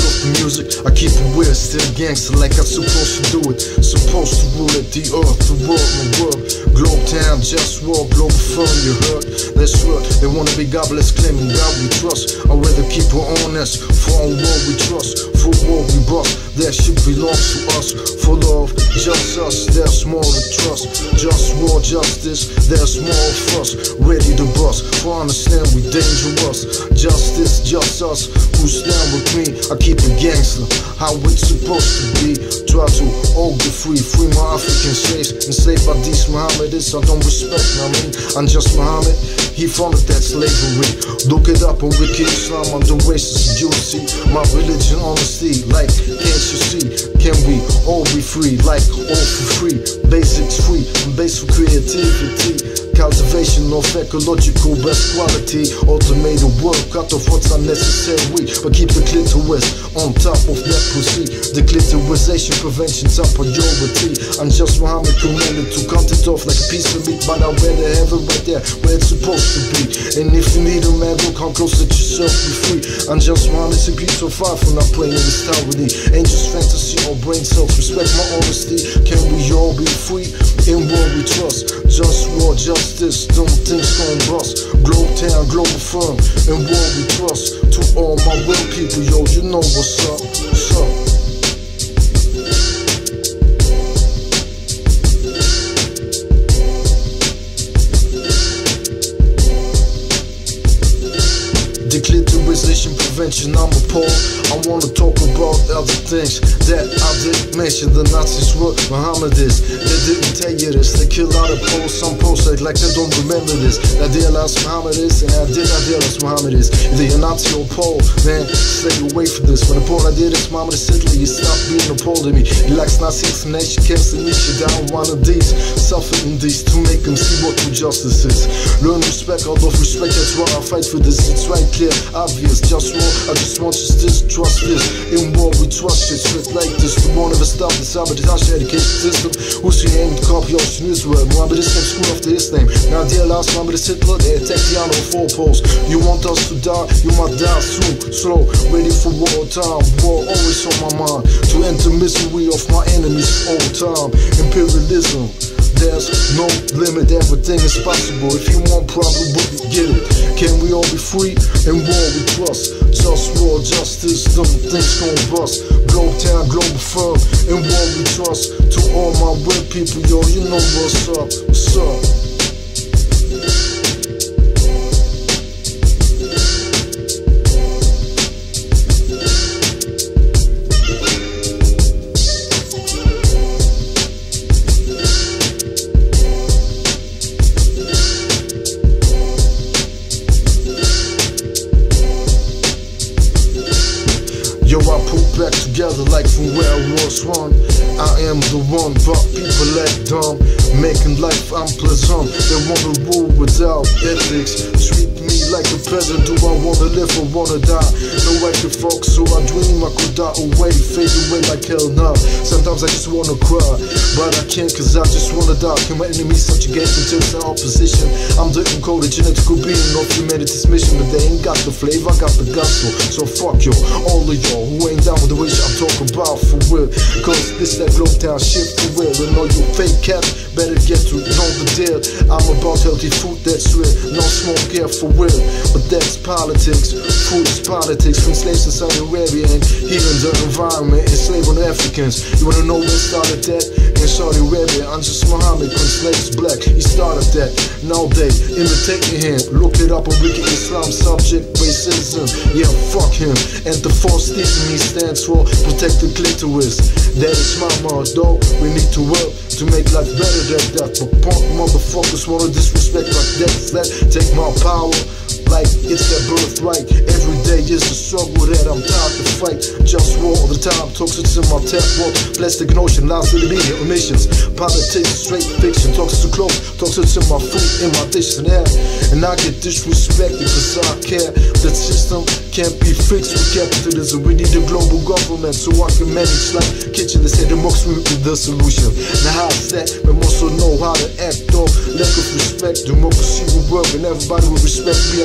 of the music, I keep it weird, still gangster like I'm supposed to do it. Supposed to rule it, the earth, the world, my world. Globe town, just walk, global firm, you heard? That's right, they wanna be godless, claiming God we trust. I'd rather keep it honest, for on war we trust, for war we bust. That shit belongs to us, for love, just us, there's more to trust. Just war, justice, there's more of us, ready to bust. For understand we dangerous, justice, just us, who stand with me. I keep it gangster, how it's supposed to be. Try to all get free, free my African slaves, enslaved by these Mohammedists I don't respect, I mean, I'm just Muhammad, he founded that slavery. Look it up on Wiki Islam, I'm the racist, you see. My religion, honesty, like, can't you see? Can we all be free, like, all for free? Basics free, and base for creativity. Cultivation of ecological best quality. Automated work, cut off what's unnecessary, but keep the clitoris on top of leprosy. The clitorisation prevention top priority. I'm just Muhammad commanded to cut it off like a piece of meat, but I wear the heaven right there where it's supposed to be. And if you need a man, don't come close, let yourself be free. I'm just Muhammad, and be so far from not playing in this tyranny. Ain't just fantasy or brain cells, respect my honesty. Can we all be free in what we trust? Just war, justice, don't things gon' bust. Globe town, global firm, in what we trust. To all my real people, yo, you know what's up, what's up. Declitorization prevention, I'm appalled. I wanna talk about other things that I didn't mention. The Nazis were Mohammedists, they didn't tell you this. They kill out of Poles, some Poles act like they don't remember this. That they realize Mohammedists, and I did not realize Mohammedists. Either you're Nazi or Pole, man, stay away from this. When the Pole I did is Mohammed Hitler, you stop being a Pole to me. He likes Nazi explanation, camps and niche down one of these. Suffering these to make them see what true justice is. Learn respect, out of respect, that's why I fight for this. It's right clear, obvious, just war, I just want justice, trust this. In war we trust it, shit like this. We won't ever stop the sabotage education system. Who's your aim to copy Ocean Israel? Muhammad is named school after his name. Now dear last Muhammad is Hitler, they attack the honor of four poles. You want us to die, you might die soon. Slow, ready for war time, war always on my mind. To end the misery of my enemies all time. Imperialism, there's no limit, everything is possible. If you want problem, we get it. Can we all be free? In war we trust. Just war, justice, them things gon' bust. Globe town, global firm, in war we trust. To all my real people, yo, you know what's up, what's up. Yo, I put back together like from where I was one. I am the one, but people act dumb, making life unpleasant. They wanna rule without ethics, treat me like a peasant. Do I wanna live or wanna die? No, I can fuck, so I dream I could die away, fade away like hell now. Sometimes I just wanna cry, but I can't cause I just wanna die. Can my enemies subjugate until their opposition? I'm the encoded genetical being of humanity's mission, but they ain't got the flavor, I got the gospel. So fuck yo, all of y'all who ain't down with the wish I'm talking about for real. Cause this that globe town shit for real. And all you fake cats better get to know the deal. I'm about healthy food that's real, no smoke here for real. But that's politics, food is politics. From slaves in Saudi Arabia and healing the environment, enslaving Africans. You wanna know where started that? In Saudi Arabia, I'm just Muhammad, when slaves black, he started that. Now they imitating him, look it up on Wiki Islam, subject racism. Yeah, fuck him. And the false teaching me stands for protect the clitoris. That is my motto, we need to work to make life better than that. But punk motherfuckers wanna disrespect like that. Take my power like it's their birthright. Every day is a struggle that I'm tired to fight. Just war all the time, toxic in my tap water. Plastic notion, lies to the media, emissions. Politics, straight fiction, toxic to clothes, toxic in my food, in my dish and air. And I get disrespected cause I care. The system can't be fixed with capitalism. We need a global government so I can manage like kitchen. They say democracy will be the solution. Now how's that? We must also know how to act off. Lack of respect, democracy will work and everybody will respect me.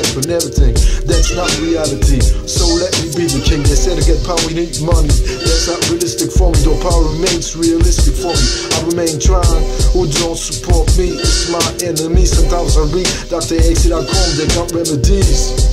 rap and everything. That's not reality, so let me be the king. They said to get power you need money. That's not realistic for me, though power remains realistic for me. I remain trying, who don't support me, it's my enemy. Sometimes I read Dr. X.com, they got remedies.